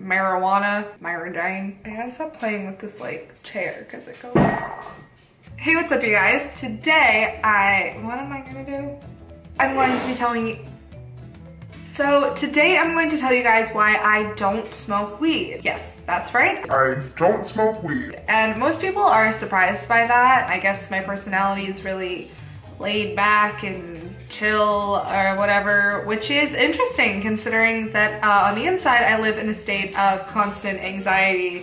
marijuana, Myra Jane. I gotta stop playing with this like chair because it goes. Hey, what's up you guys? Today what am I gonna do? I'm going to be telling you. So today I'm going to tell you guys why I don't smoke weed. Yes, that's right. I don't smoke weed. And most people are surprised by that. I guess my personality is really laid back and chill or whatever, which is interesting considering that on the inside I live in a state of constant anxiety.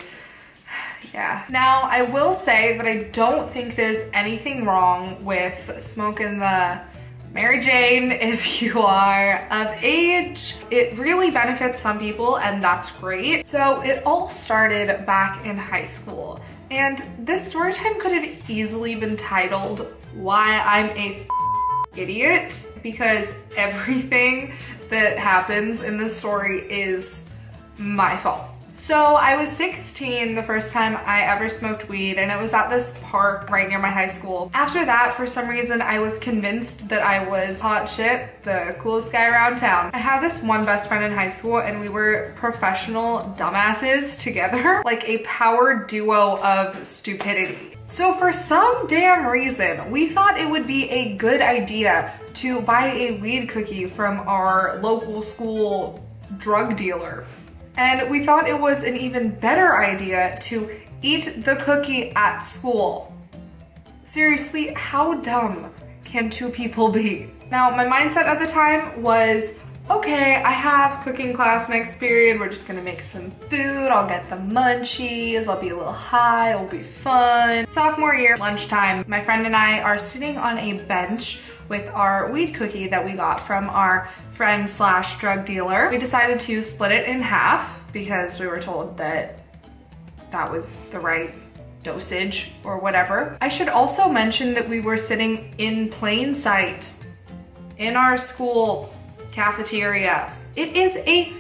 Yeah. Now I will say that I don't think there's anything wrong with smoking the Mary Jane if you are of age. It really benefits some people and that's great. So it all started back in high school, and this story time could have easily been titled Why I'm a Idiot, because everything that happens in this story is my fault. So I was 16 the first time I ever smoked weed, and it was at this park right near my high school. After that, for some reason, I was convinced that I was hot shit, the coolest guy around town. I had this one best friend in high school and we were professional dumbasses together, like a power duo of stupidity. So for some damn reason, we thought it would be a good idea to buy a weed cookie from our local school drug dealer. And we thought it was an even better idea to eat the cookie at school. Seriously, how dumb can two people be? Now, my mindset at the time was, okay, I have cooking class next period, we're just gonna make some food, I'll get the munchies, I'll be a little high, it'll be fun. Sophomore year, lunchtime, my friend and I are sitting on a bench with our weed cookie that we got from our friend slash drug dealer. We decided to split it in half because we were told that that was the right dosage or whatever. I should also mention that we were sitting in plain sight in our school cafeteria. It is a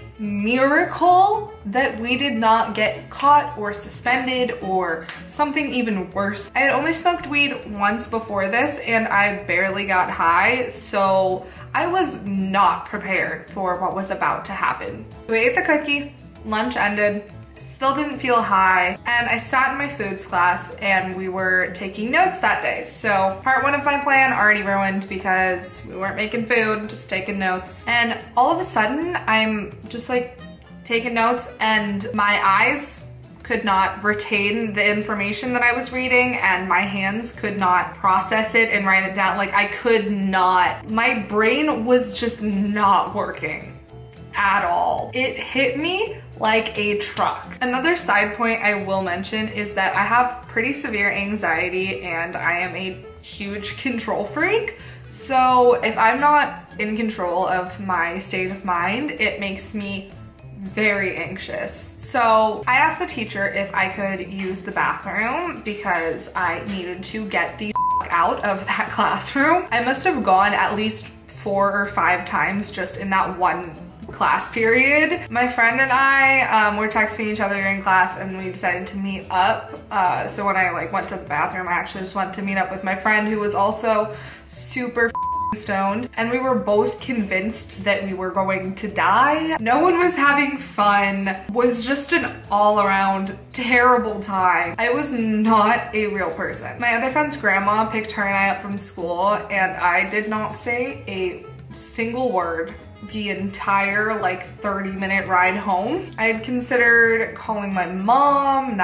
miracle that we did not get caught or suspended or something even worse. I had only smoked weed once before this and I barely got high, so I was not prepared for what was about to happen. We ate the cookie, lunch ended, still didn't feel high, and I sat in my foods class and we were taking notes that day. So part one of my plan already ruined because we weren't making food, just taking notes. And all of a sudden I'm just like taking notes and my eyes could not retain the information that I was reading and my hands could not process it and write it down. Like I could not. My brain was just not working at all. It hit me like a truck. Another side point I will mention is that I have pretty severe anxiety and I am a huge control freak. So if I'm not in control of my state of mind, it makes me very anxious. So I asked the teacher if I could use the bathroom because I needed to get the out of that classroom. I must have gone at least 4 or 5 times just in that one class period. My friend and I were texting each other during class and we decided to meet up. So when I went to the bathroom, I actually just went to meet up with my friend who was also super stoned, and we were both convinced that we were going to die. No one was having fun. It was just an all-around terrible time. I was not a real person. My other friend's grandma picked her and I up from school and I did not say a single word the entire 30-minute ride home. I had considered calling my mom,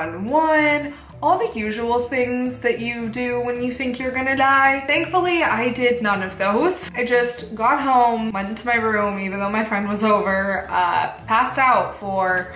911, all the usual things that you do when you think you're gonna die. Thankfully, I did none of those. I just got home, went into my room, even though my friend was over, passed out for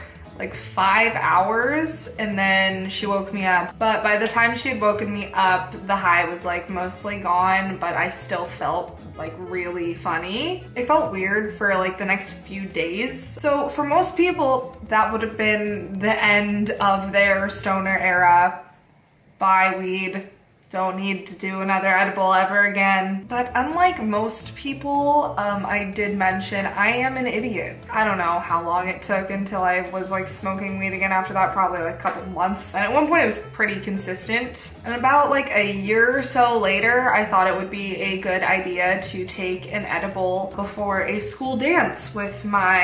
5 hours, and then she woke me up. But by the time she had woken me up, the high was mostly gone, but I still felt really funny. It felt weird for the next few days. So for most people, that would have been the end of their stoner era. Buy weed, don't need to do another edible ever again. But unlike most people, I did mention I am an idiot. I don't know how long it took until I was smoking weed again after that, probably a couple months. And at one point it was pretty consistent. And about a year or so later, I thought it would be a good idea to take an edible before a school dance with my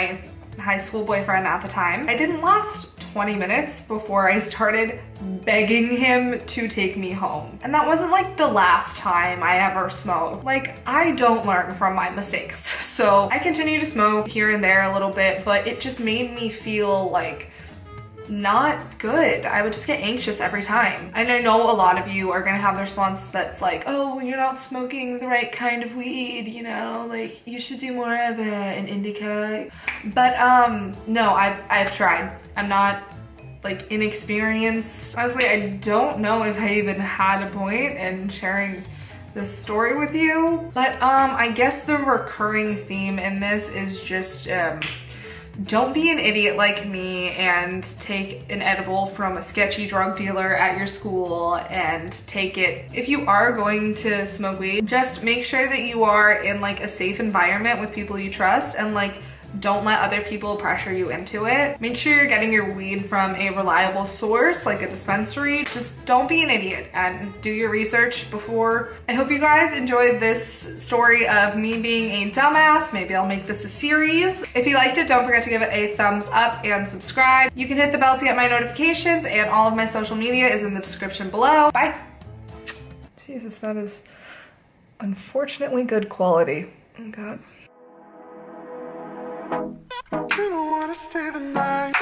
high school boyfriend at the time. I didn't last 20 minutes before I started begging him to take me home. And that wasn't like the last time I ever smoked. Like, I don't learn from my mistakes. So I continue to smoke here and there a little bit, but it just made me feel like not good. I would just get anxious every time. And I know a lot of you are gonna have the response that's like, oh, you're not smoking the right kind of weed, you know, like you should do more of an indica. But no, I've tried. I'm not like inexperienced. Honestly, I don't know if I even had a point in sharing this story with you, but I guess the recurring theme in this is just don't be an idiot like me and take an edible from a sketchy drug dealer at your school and take it. If you are going to smoke weed, just make sure that you are in like a safe environment with people you trust, and like don't let other people pressure you into it. Make sure you're getting your weed from a reliable source, like a dispensary. Just don't be an idiot and do your research before. I hope you guys enjoyed this story of me being a dumbass. Maybe I'll make this a series. If you liked it, don't forget to give it a thumbs up and subscribe. You can hit the bell to get my notifications, and all of my social media is in the description below. Bye. Jesus, that is unfortunately good quality. Oh God. You don't wanna stay the night.